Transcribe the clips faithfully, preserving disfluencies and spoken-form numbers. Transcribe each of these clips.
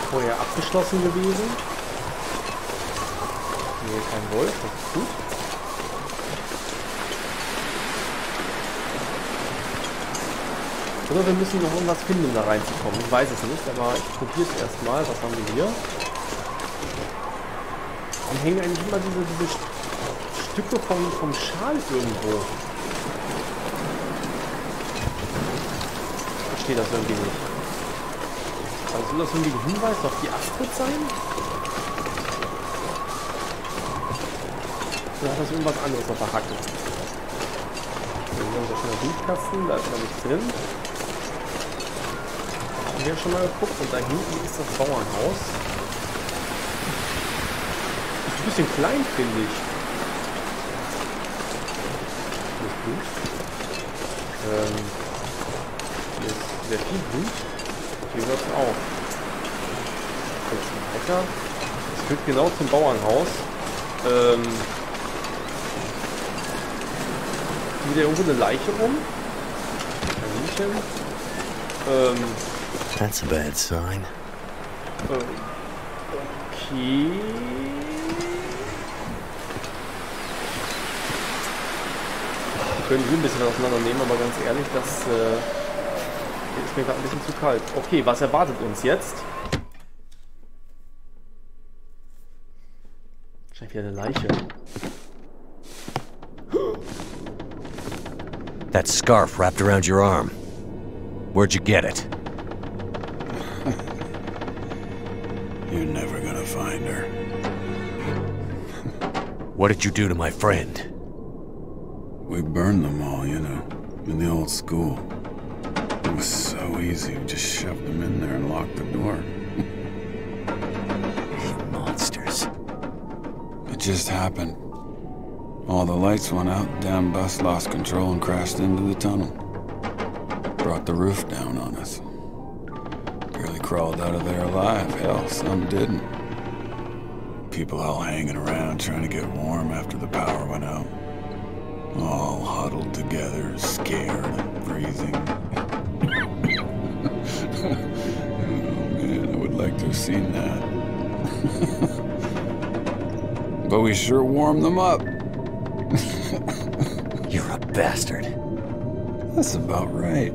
vorher abgeschlossen gewesen. Nee, kein Wolf, das ist gut. Oder wir müssen noch irgendwas finden, um da reinzukommen. Ich weiß es nicht, aber ich probiere es erstmal. Was haben wir hier? Dann hängen eigentlich immer diese, diese Stücke vom, vom Schal irgendwo. Ich verstehe das irgendwie nicht. Also soll das irgendwie ein Hinweis auf die Astrid sein? Oder hat das irgendwas anderes auf der Hacke? Hier haben wir schon einen Briefkasten, da ist noch nichts drin. Hier schon mal geguckt und da hinten ist das Bauernhaus. Ist ein bisschen klein, finde ich. Nicht gut. Ähm, hier ist sehr viel Blut. Hier hört es auf. Jetzt weiter. Es führt genau zum Bauernhaus. Ähm, wieder irgendwo eine Leiche rum. Kaninchen. Ähm, That's a bad sign. Okay. Wir können hier ein bisschen auseinandernehmen, aber ganz ehrlich, das äh, ist mir gerade ein bisschen zu kalt. Okay, was erwartet uns jetzt? Wahrscheinlich wieder eine Leiche. That scarf wrapped around your arm. Where'd you get it? You're never gonna find her. What did you do to my friend? We burned them all, you know, in the old school. It was so easy. We just shoved them in there and locked the door. You monsters. It just happened. All the lights went out, damn bus lost control and crashed into the tunnel. Brought the roof down on us. Barely crawled out of there alive. Hell, some didn't. People all hanging around trying to get warm after the power went out. All huddled together, scared and freezing. Oh man, I would like to have seen that. But we sure warmed them up. You're a bastard. That's about right.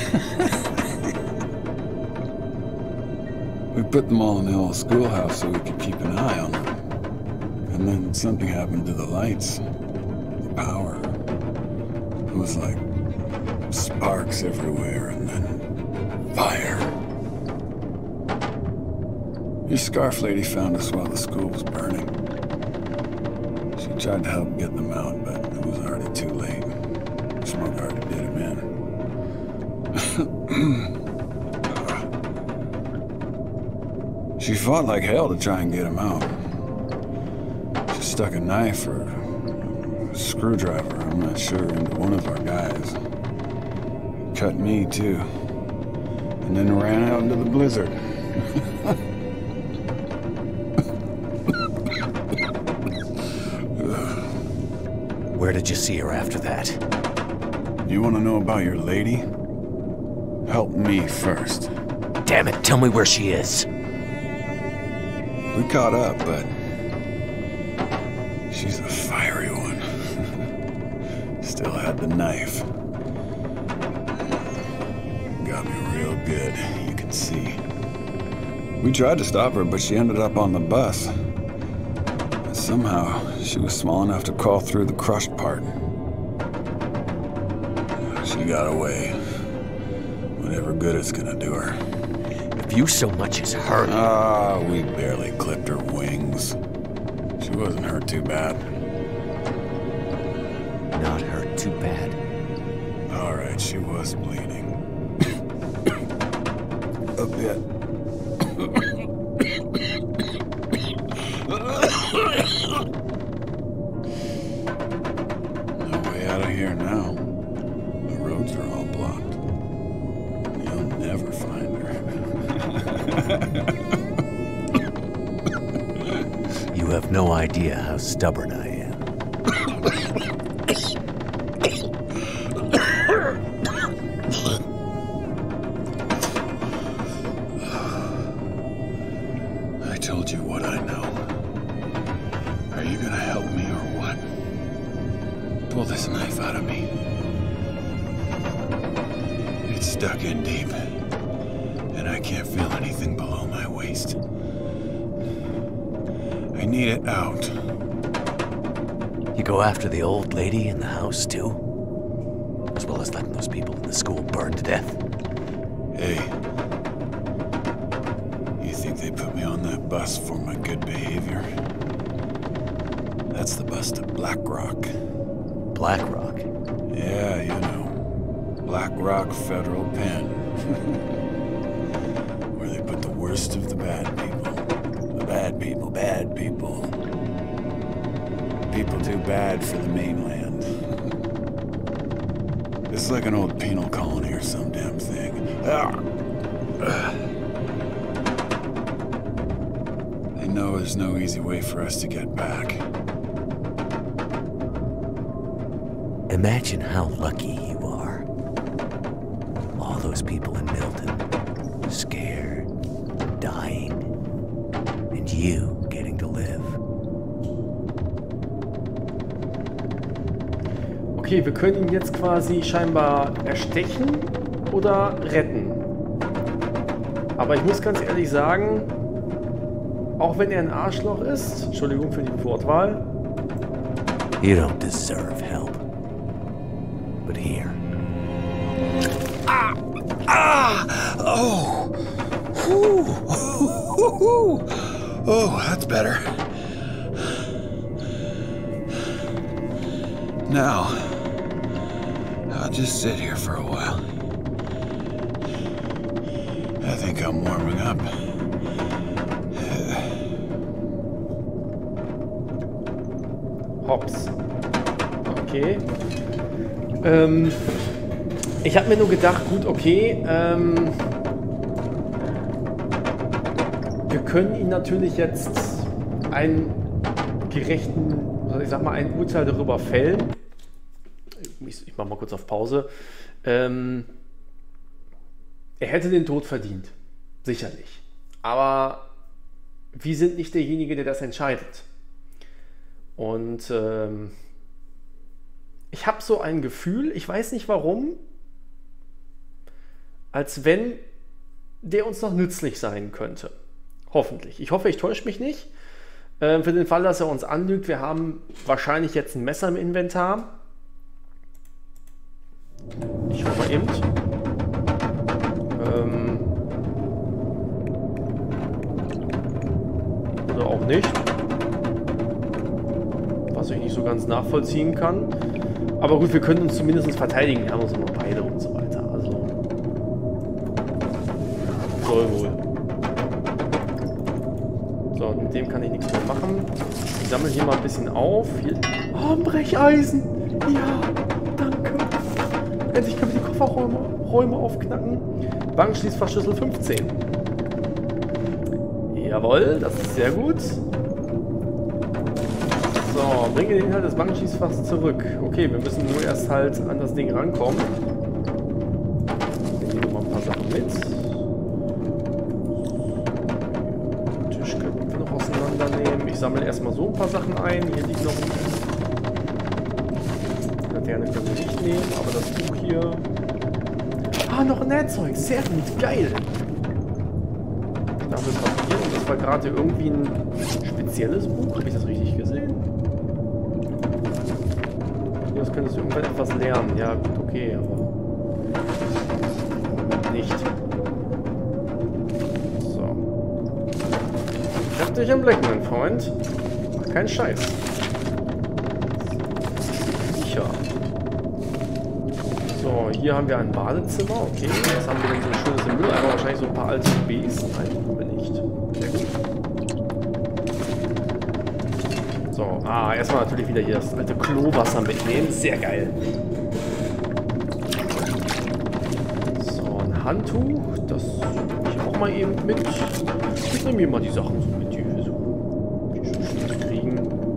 We put them all in the old schoolhouse so we could keep an eye on them. And then something happened to the lights. The power. It was like sparks everywhere and then fire. Your scarf lady found us while the school was burning. She tried to help get them out, but it was already too late. Smoke already did him in. She fought like hell to try and get him out. She stuck a knife or a screwdriver, I'm not sure, into one of our guys. Cut me, too. And then ran out into the blizzard. Where did you see her after that? You want to know about your lady? Help me first. Damn it, tell me where she is. We caught up, but she's a fiery one. Still had the knife. Got me real good, you can see. We tried to stop her, but she ended up on the bus. Somehow, she was small enough to crawl through the crushed part. She got away. Whatever good it's gonna do her. If you so much as hurt... Ah, we barely clipped her wings. She wasn't hurt too bad. Not hurt too bad. All right, she was bleeding. A bit. No way out of here now. The roads are all blocked. You'll never find her. You have no idea how stubborn I am. Pull this knife out of me. It's stuck in deep, and I can't feel anything below my waist. I need it out. You go after the old lady in the house, too? As well as letting those people in the school burn to death? Hey. You think they put me on that bus for my good behavior? That's the bus to Black Rock. Black Rock? Yeah, you know. Black Rock Federal Pen. Where they put the worst of the bad people. The bad people, bad people. People too bad for the mainland. It's like an old penal colony or some damn thing. Ah. They know there's no easy way for us to get back. Imagine how lucky you are. All those people in Milton, scared, dying, and you getting to live. Okay, wir können ihn jetzt quasi scheinbar erstechen oder retten. Aber ich muss ganz ehrlich sagen, auch wenn er ein Arschloch ist, Entschuldigung für die Wortwahl, You don't deserve help. But here. Ah! Ah! Oh! Whew. Oh, that's better. Now, I'll just sit here for a while. I think I'm warming up. Hops. Okay. Ähm, ich habe mir nur gedacht, gut, okay, ähm, wir können ihn natürlich jetzt einen gerechten, ich sag mal, ein Urteil darüber fällen. Ich, ich mache mal kurz auf Pause. Ähm, er hätte den Tod verdient. Sicherlich. Aber wir sind nicht derjenige, der das entscheidet. Und ähm, ich habe so ein Gefühl, ich weiß nicht warum, als wenn der uns noch nützlich sein könnte. Hoffentlich. Ich hoffe, ich täusche mich nicht. Äh, für den Fall, dass er uns anlügt, wir haben wahrscheinlich jetzt ein Messer im Inventar. Ich hoffe mal eben. Ähm, oder auch nicht. Was ich nicht so ganz nachvollziehen kann. Aber gut, wir können uns zumindest verteidigen. Wir haben uns immer beide und so weiter. Also soll wohl. So, mit dem kann ich nichts mehr machen. Ich sammle hier mal ein bisschen auf. Hier. Oh, ein Brecheisen. Ja, danke. Endlich können wir die Kofferräume Räume aufknacken. Bankschließfachschlüssel fünfzehn. Jawohl, das ist sehr gut. So, bringe den Inhalt des Bankschließfachs zurück. Okay, wir müssen nur erst halt an das Ding rankommen. Ich nehme mal ein paar Sachen mit. Den Tisch können wir noch auseinandernehmen. Ich sammle erstmal so ein paar Sachen ein. Hier liegt noch ein... Laterne können wir nicht nehmen, aber das Buch hier... Ah, noch ein Nähzeug. Sehr gut, geil. Stapel Papier. Und das war gerade irgendwie ein spezielles Buch. Habe ich das richtig gesehen? Das könntest du irgendwann etwas lernen. Ja, gut, okay, aber nicht. So. Ich hab dich im Blick, mein Freund. Mach keinen Scheiß. Sicher. So, hier haben wir ein Badezimmer. Okay, was haben wir denn so ein schönes im Mülleimer? Wahrscheinlich so ein paar alte Bs. Nein, haben wir nicht. Sehr gut. So, ah, erstmal natürlich wieder hier das alte Klowasser mitnehmen. Sehr geil. So, ein Handtuch. Das nehme ich auch mal eben mit. Ich nehme hier mal die Sachen so mit, die wir so, die so schön kriegen.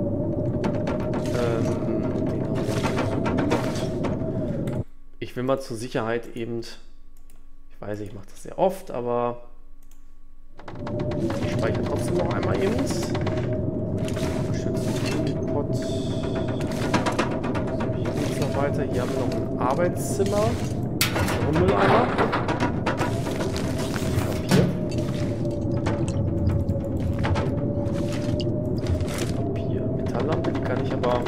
Ähm, den haben wir so. Ich will mal zur Sicherheit eben, ich weiß, ich mache das sehr oft, aber ich speichere trotzdem noch einmal eben. Pot. weiter. Hier haben wir noch ein Arbeitszimmer. Noch ein Mülleimer. Papier. Papier. Metalllampe, die kann ich aber...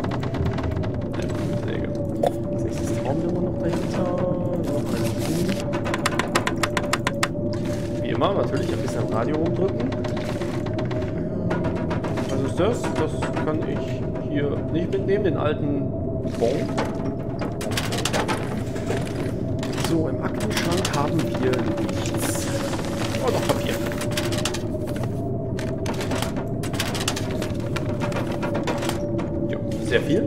Säge. Als nächstes Traumnummer noch dahinter. Noch ein Wie immer, natürlich ein bisschen am Radio rumdrücken. Was ist das? Das kann ich hier nicht mitnehmen, den alten Bon. So, im Aktenschrank haben wir nichts. Oh, doch Papier. Jo, sehr viel.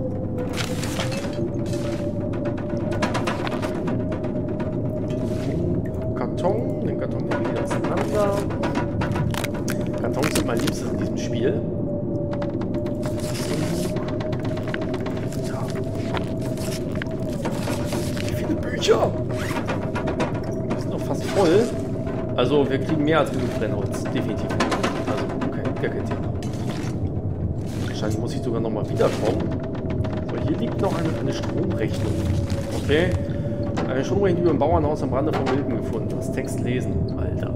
Karton, den Karton nehmen wir wieder auseinander. Kartons sind mein Liebstes in diesem Spiel. Bücher! Die sind noch fast voll. Also wir kriegen mehr als genug Brennholz. Definitiv. Also okay, gar kein Thema. Wahrscheinlich muss ich sogar nochmal wiederkommen. So, hier liegt noch eine, eine Stromrechnung. Okay. Eine Stromrechnung über ein Bauernhaus am Rande von Milton gefunden. Das Text lesen. Alter.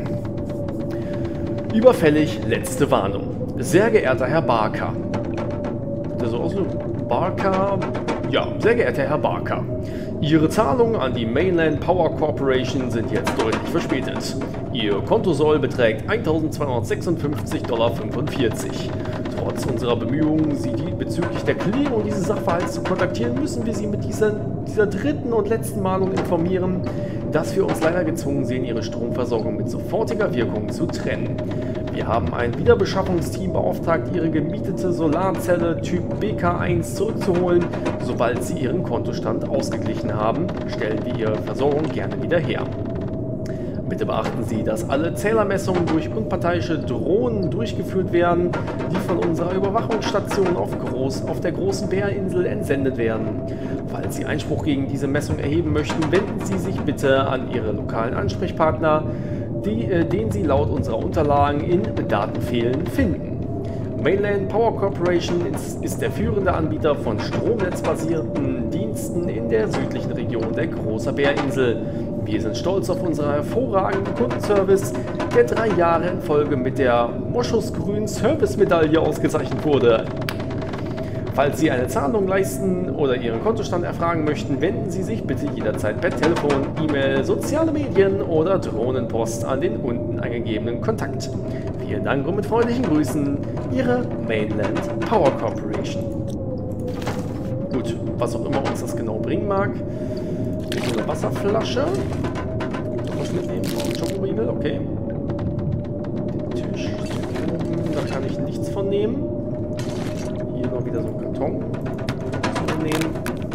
Überfällig, letzte Warnung. Sehr geehrter Herr Barker. Der so aus Barker. Ja, sehr geehrter Herr Barker. Ihre Zahlungen an die Mainland Power Corporation sind jetzt deutlich verspätet. Ihr Kontosoll beträgt eintausendzweihundertsechsundfünfzig Komma fünfundvierzig Dollar. Trotz unserer Bemühungen, Sie die bezüglich der Klärung dieses Sachverhalts zu kontaktieren, müssen wir Sie mit dieser, dieser dritten und letzten Mahnung informieren, dass wir uns leider gezwungen sehen, Ihre Stromversorgung mit sofortiger Wirkung zu trennen. Wir haben ein Wiederbeschaffungsteam beauftragt, Ihre gemietete Solarzelle Typ B K eins zurückzuholen. Sobald Sie Ihren Kontostand ausgeglichen haben, stellen wir Ihre Versorgung gerne wieder her. Bitte beachten Sie, dass alle Zählermessungen durch unparteiische Drohnen durchgeführt werden, die von unserer Überwachungsstation auf, Groß, auf der großen Bärinsel entsendet werden. Falls Sie Einspruch gegen diese Messung erheben möchten, wenden Sie sich bitte an Ihre lokalen Ansprechpartner, die, äh, den Sie laut unserer Unterlagen in Datenfehlen finden. Mainland Power Corporation ist, ist der führende Anbieter von stromnetzbasierten Diensten in der südlichen Region der Großer Bärinsel. Wir sind stolz auf unseren hervorragenden Kundenservice, der drei Jahre in Folge mit der Moschusgrün Service-Medaille ausgezeichnet wurde. Falls Sie eine Zahlung leisten oder Ihren Kontostand erfragen möchten, wenden Sie sich bitte jederzeit per Telefon, E-Mail, soziale Medien oder Drohnenpost an den unten angegebenen Kontakt. Vielen Dank und mit freundlichen Grüßen, Ihre Mainland Power Corporation. Gut, was auch immer uns das genau bringen mag. Hier so eine Wasserflasche. Noch was mitnehmen? Ein Schokoriegel, okay. Den Tisch, da kann ich nichts von nehmen. Hier noch wieder so ein Karton. Nehmen.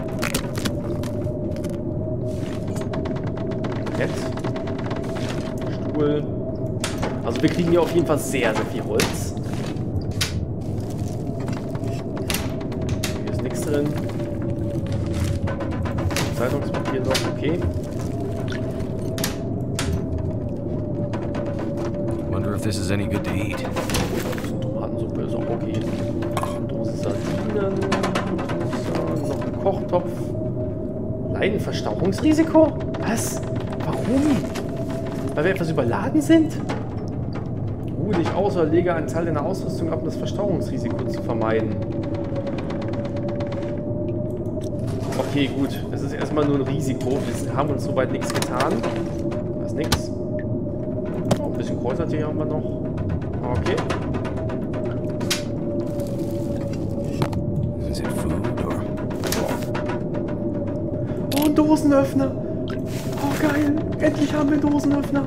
Bett. Stuhl. Also wir kriegen hier auf jeden Fall sehr, sehr viel Holz. Hier ist nichts drin. Zeitungspapier noch, okay. Wonder if this is any good to eat. Tomatensuppe ist auch okay. Dose Sardinen, noch ein Kochtopf. Leidenverstauchungsrisiko? Was? Warum? Weil wir etwas überladen sind? Ruhe dich aus oder lege einen Teil deiner Ausrüstung ab, um das Verstauchungsrisiko zu vermeiden. Okay, gut. Es ist erstmal nur ein Risiko. Wir haben uns soweit nichts getan. Da ist nichts. Oh, ein bisschen Kräutertee haben wir noch. Okay. Is it food or... Oh, ein Dosenöffner. Oh, geil. Endlich haben wir einen Dosenöffner.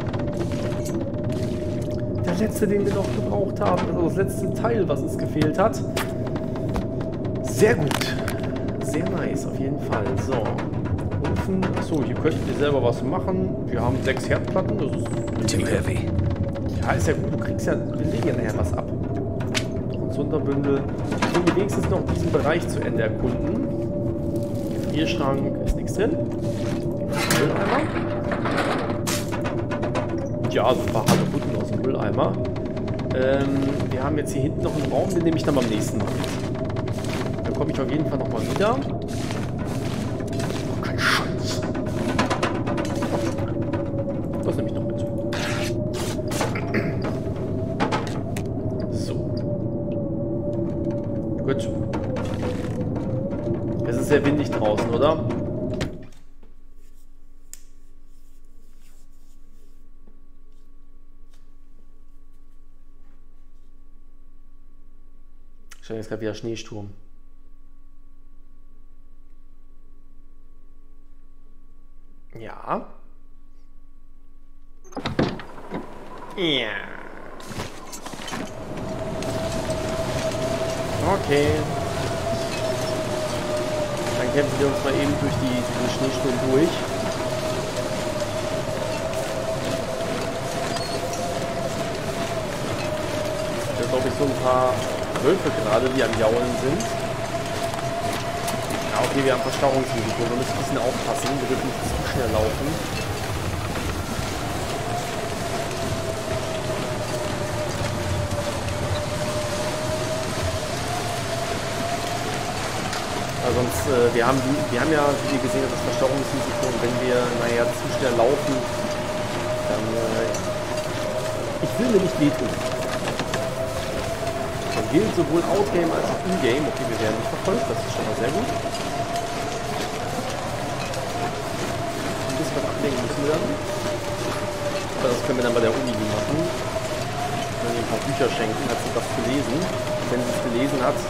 Der letzte, den wir noch gebraucht haben. Also das letzte Teil, was uns gefehlt hat. Sehr gut. Sehr nice, auf jeden Fall. So. Ofen. Achso, hier könnten wir selber was machen. Wir haben sechs Herdplatten. Das ist Too heavy. Ja, ist ja gut. Du kriegst ja, wir legen ja nachher was ab. Noch ein Sonderbündel. Ich will wenigstens noch diesen Bereich zu Ende erkunden. Gefrierschrank ist nichts drin. Mülleimer. Ja, so ein paar Hagebutten aus dem Mülleimer. Ähm, wir haben jetzt hier hinten noch einen Raum, den nehme ich dann beim nächsten Mal mit. Dann komme ich auf jeden Fall nochmal wieder. Scheiße. Das nehme ich noch mit. So. Gut. Es ist sehr windig draußen, oder? Wahrscheinlich ist gerade wieder Schneesturm. Ja. Ja. Okay. Dann kämpfen wir uns mal eben durch die, diesen Schneesturm durch. Da glaube ich so ein paar Wölfe gerade, die am Jaulen sind. Ja, okay, wir haben Verstauungsrisiko. Wir müssen ein bisschen aufpassen. Wir dürfen nicht zu schnell laufen. Ja, sonst, äh, wir, haben, wir haben ja, wie ihr gesehen habt, das Verstauungsrisiko. Und wenn wir, naja, zu schnell laufen, dann, äh, ich will mir nicht wehtun. Das gilt sowohl Outgame als auch Ingame. Okay, wir werden nicht verfolgt, das ist schon mal sehr gut. Ein bisschen was ablenken müssen wir dann. Aber das können wir dann bei der Uni machen. Wir können ihr ein paar Bücher schenken, hat sie was gelesen. Wenn sie es gelesen hat.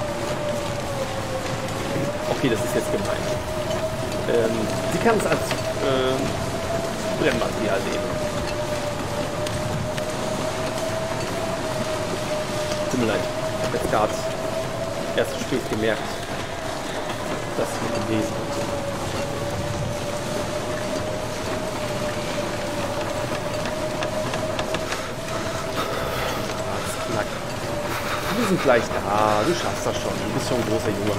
Okay, das ist jetzt gemein. Ähm, sie kann es als äh, Brennmaterial nehmen. Tut mir leid, ich habe jetzt gerade erst zu spät gemerkt, dass wir gelesen haben. Das knackt. Wir sind gleich da, du schaffst das schon, du bist schon ein großer Junge.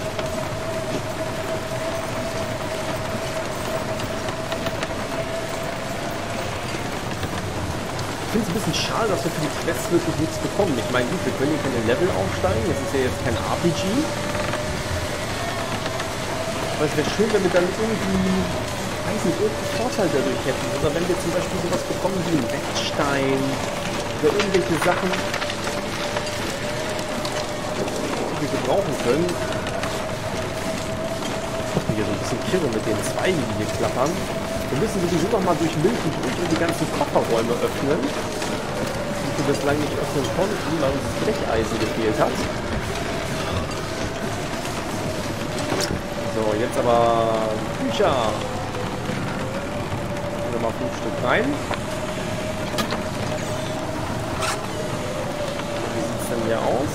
Ich finde es ein bisschen schade, dass wir für die Quests wirklich nichts bekommen. Ich meine, gut, wir können hier keine Level aufsteigen. Das ist ja jetzt kein R P G. Aber es wäre schön, wenn wir dann irgendwie, weiß nicht, irgendeinen Vorteil dadurch hätten. Oder wenn wir zum Beispiel sowas bekommen wie einen Wettstein oder irgendwelche Sachen, die wir gebrauchen können. Hier so ein bisschen Kirre mit den Zweigen, die hier klappern. Wir müssen sowieso noch mal durch Milton durch und die ganzen Kofferräume öffnen, die wir bislang nicht öffnen konnten, weil uns das Brecheisen gefehlt hat. So, jetzt aber Bücher. Nehmen wir mal fünf Stück rein. Wie sieht es denn hier aus?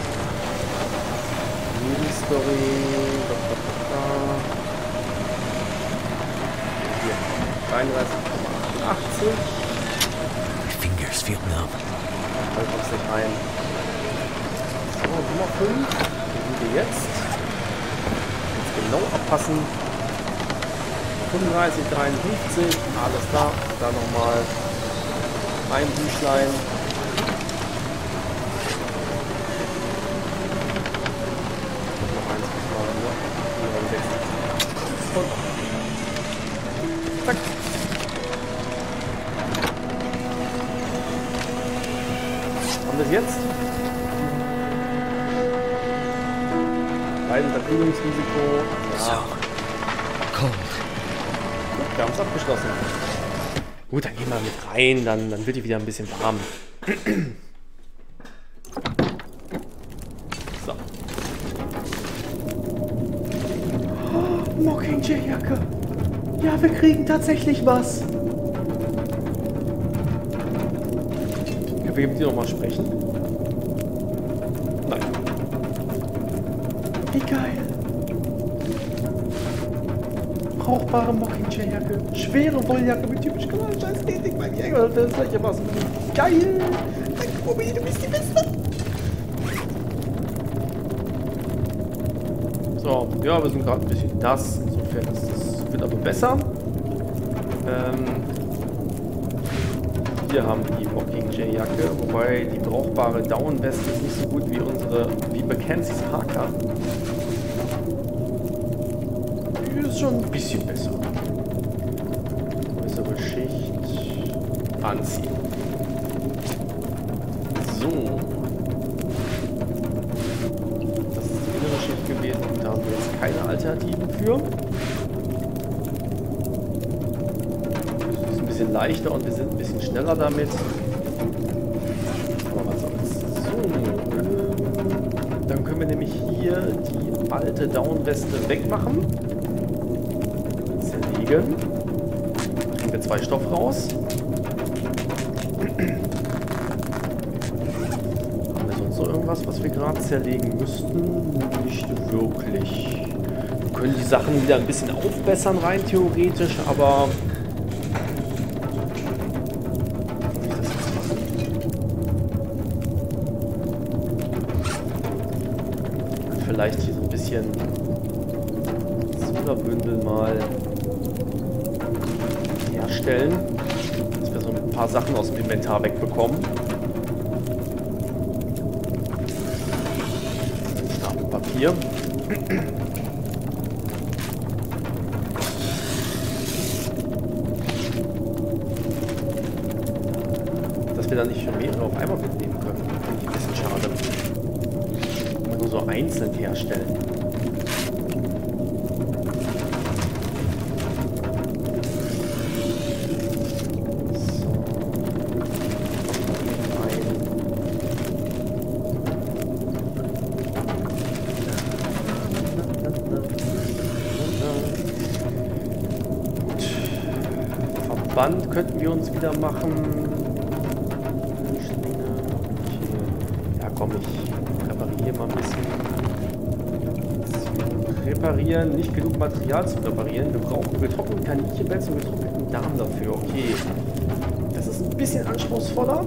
Nebenstory. dreiunddreißig Komma achtzig. My fingers feel numb. Da kommst du nicht rein. So, Nummer fünf. Wie sind wir jetzt? Jetzt genau abpassen. fünfunddreißig, dreiundfünfzig. Alles klar. Da nochmal ein Büchlein. Noch eins muss man, ne? Und zack. Haben wir es jetzt? Beide Verkühlungsrisiko. Ja. So cold. Gut, wir haben es abgeschlossen. Gut, dann gehen wir mit rein, dann, dann wird die wieder ein bisschen warm. So. Oh, Mockingjay-Jacke. Ja, wir kriegen tatsächlich was. Können wir mit dir nochmal sprechen? Nein. Wie geil. Brauchbare Mockingjay-Jacke. Schwere Wolljacke mit typisch kanadischer Ästhetik beim Jäger. Das ist gleich was. Geil. Danke, Bobby, du bist die Beste. So, ja, wir sind gerade ein bisschen nass. Insofern ist das, wird aber besser. Ähm, hier haben wir die Mockingjay-Jacke, wobei die brauchbare Downweste ist nicht so gut wie unsere, wie Mackenzie's Parker. Die ist schon ein bisschen besser. Äußere Schicht anziehen. So. Das ist die innere Schicht gewesen. Da haben wir jetzt keine Alternativen für. Das ist ein bisschen leichter und wir sind ein bisschen schneller damit. Aber was soll's. So. Dann können wir nämlich hier die alte Downweste wegmachen. Zerlegen. Kriegen wir zwei Stoff raus. Haben wir sonst noch irgendwas, was wir gerade zerlegen müssten? Nicht wirklich. Wir können die Sachen wieder ein bisschen aufbessern, rein theoretisch, aber... Wie ich das jetzt machen? Vielleicht hier so ein bisschen Silberbündel mal herstellen, dass wir so ein paar Sachen aus dem Inventar wegbekommen. Stapel Papier. Dass wir da nicht schon mehrere auf einmal mitnehmen können. Finde ich ein bisschen schade. Nur so einzeln herstellen. Verband könnten wir uns wieder machen. Ja, komm, ich repariere mal ein bisschen. Reparieren, nicht genug Material zu reparieren. Wir brauchen getrockneten Kaninchenwälz und getrockneten Darm dafür. Okay, das ist ein bisschen anspruchsvoller.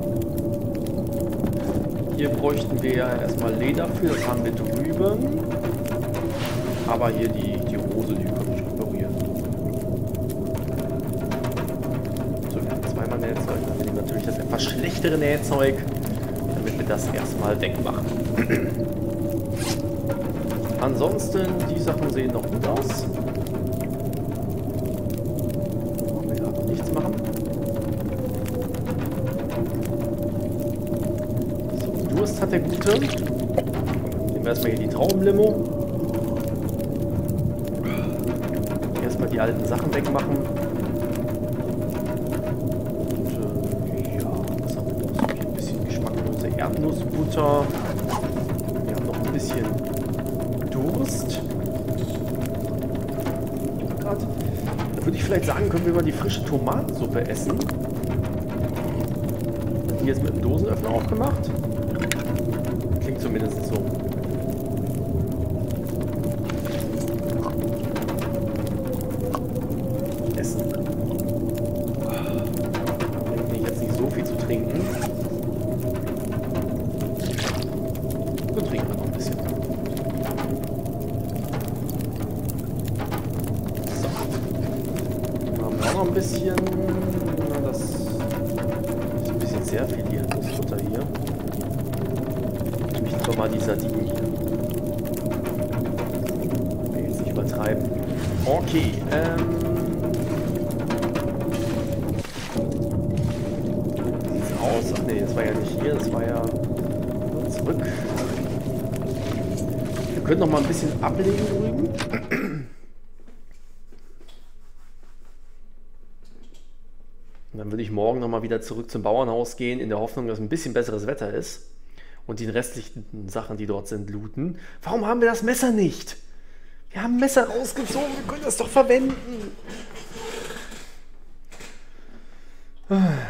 Hier bräuchten wir ja erstmal Leder für, das haben wir drüben. Aber hier die, die Hose, die können wir reparieren. So, wir haben zweimal Nähzeug. Dann nehmen wir natürlich das etwas schlechtere Nähzeug, damit wir das erstmal wegmachen. Ansonsten, die Sachen sehen noch gut aus. Wollen wir gerade noch nichts machen. So, Durst hat der Gute. Nehmen wir erstmal hier die Traubenlimo. Erstmal die alten Sachen wegmachen. Und äh, ja, was haben wir noch? So ein bisschen geschmacklose Erdnussbutter. Wir haben noch ein bisschen Durst. Da würde ich vielleicht sagen, können wir mal die frische Tomatensuppe essen. Die jetzt mit dem Dosenöffner aufgemacht. Klingt zumindest so. Essen. Bringt mir jetzt nicht so viel zu trinken. So trinken wir noch ein bisschen. Noch ein bisschen, na, das ist ein bisschen sehr viel hier, das Futter hier. Ich möchte doch mal die Sardinen hier. Ich will jetzt nicht übertreiben. Okay, ähm. Wie sieht's aus? Ach nee, das war ja nicht hier, das war ja zurück. Wir können noch mal ein bisschen ablegen drüben. Dann würde ich morgen nochmal wieder zurück zum Bauernhaus gehen, in der Hoffnung, dass ein bisschen besseres Wetter ist. Und die restlichen Sachen, die dort sind, looten. Warum haben wir das Messer nicht? Wir haben ein Messer rausgezogen, wir können das doch verwenden.